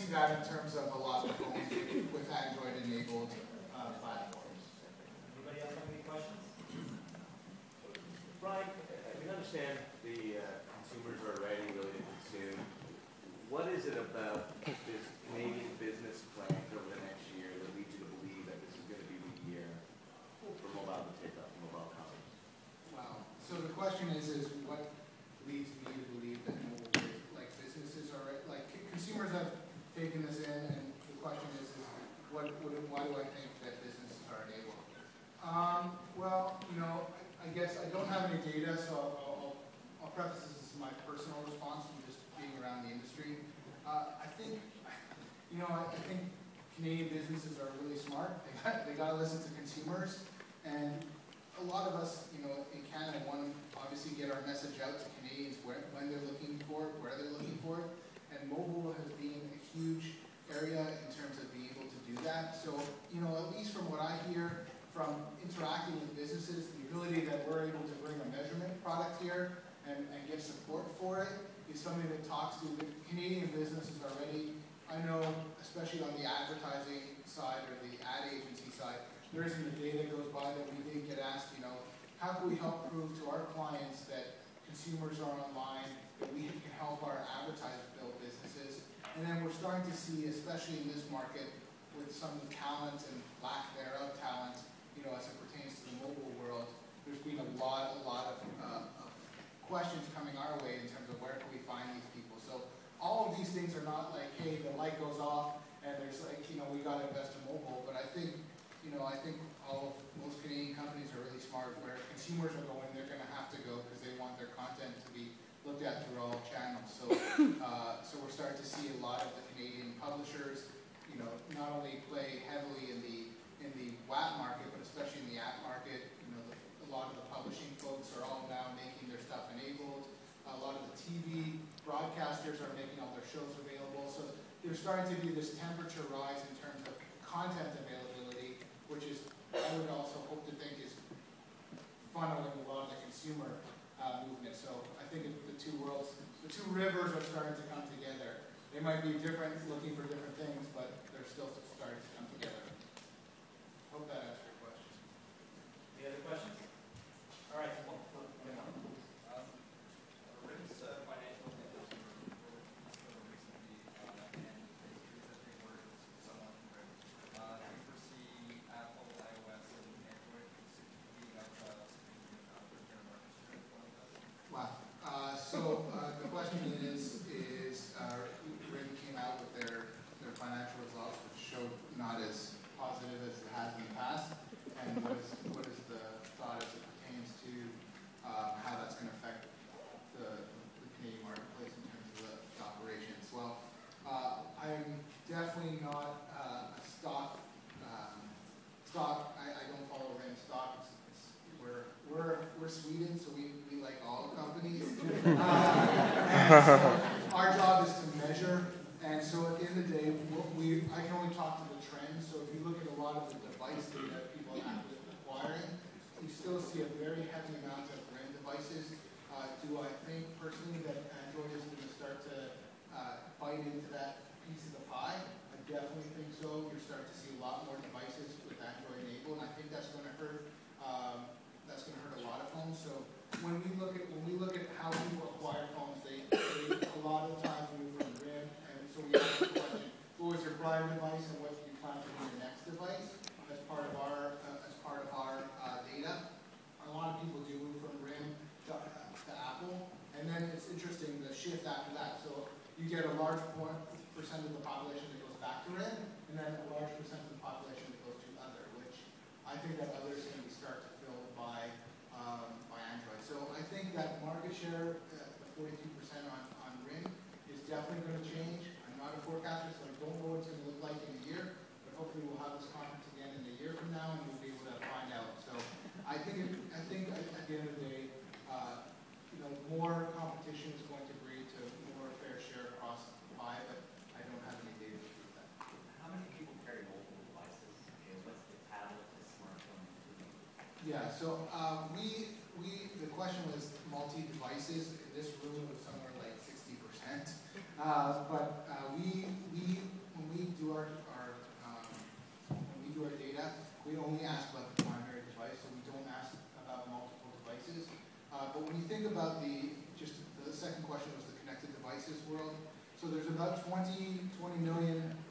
see that in terms of a lot of phones with Android-enabled platforms. Anybody else have any questions? Brian, we understand the consumers are ready really to consume. What is it about this Canadian business plans over the next year that leads you to believe that this is going to be the year for mobile to take up, mobile commerce? Wow. So the question is what leads me to believe that mobile, like businesses are, like consumers have taken this in, and the question is why do I think that businesses are enabled? Well, you know, I guess I don't have any data, so I'll preface this as my personal response from just being around the industry. I think, you know, I think Canadian businesses are really smart. They got to listen to consumers, and a lot of us, you know, in Canada want to obviously get our message out to Canadians when they're looking for it, where they're looking for it, and mobile has been a huge area in terms of being able to do that. So, you know, at least from what I hear from interacting with businesses, the ability that we're able to bring a measurement product here and give support for it is something that talks to the Canadian businesses already. I know, especially on the advertising side or the ad agency side, there isn't a day that goes by that we didn't get asked, you know, how can we help prove to our clients that consumers are online, that we can help our advertisers build businesses. And then we're starting to see, especially in this market, with some of the talent and lack thereof talent, you know, as it pertains to the mobile world, there's been a lot of questions coming our way in terms of where can we find these people. So all of these things are not like, hey, the light goes off and there's like, you know, we got to invest in mobile. But I think, you know, most Canadian companies are really smart. Where consumers are going, they're going to have to go because they want their content to be looked at through all channels. So, so we're starting to see a lot of the Canadian publishers, you know, not only play heavily in the WAP market, but especially in the app market. You know, a lot of the publishing folks are all now making their stuff enabled. A lot of the TV broadcasters are making all their shows available. So there's starting to be this temperature rise in terms of content availability, which is, I would also hope to think, is funneling a lot of the consumer movement. So I think the two worlds, the two rivers are starting to come together. They might be different, looking for different things, but they're still starting to come together. Hope that answers your question. Any other questions? All right. Rim's financial announcement recently, and they were somewhat correct. Do you foresee Apple, iOS, and Android being up significant market share? Wow. So the question is Rim came out with their financial results, which showed not as positive as it has in the past. And what is the thought as it pertains to how that's going to affect the Canadian marketplace in terms of the operations? Well, I'm definitely not a stock. I don't follow Rim stock. We're Sweden, so we like all companies. So our job is to measure, and so at the end of the day, I can only talk to the trends. So if you look at a lot of the device data people have been acquiring, you still see a very heavy amount of Rim devices. Do I think personally that Android is going to start to bite into that piece of the pie? I definitely think so. You're starting to see a lot more devices with Android enabled, and I think that's going to hurt. That's going to hurt a lot of phones. So when we look at how people acquire phones, they a lot of times move from Rim, and so we ask the question: what was your prior device, and what do you plan to do your next device? As part of our data, a lot of people do move from Rim to Apple, and then it's interesting the shift after that. So you get a large percent of the population that goes back to Rim, and then a large percent of the population that goes to other, which I think that other is going to start to fill by Android. So I think that market share, the 42% on Rim, is definitely going to change. I'm not a forecaster, so I don't know what it's going to look like in a year, but hopefully we'll have this conference again in a year from now, and we'll be able to find out. So I think at the end of the day, you know, more competition is going to breed to more fair share across the pie, but I don't have any data to prove that. How many people carry multiple devices? Okay, what's the tablet, the smartphone? Yeah, so the question was multi-devices. In this room, it was somewhere like 60%. But we do our data, we only ask about the primary device, so we don't ask about multiple devices. But when you think about the second question was the connected devices world. So there's about 20 million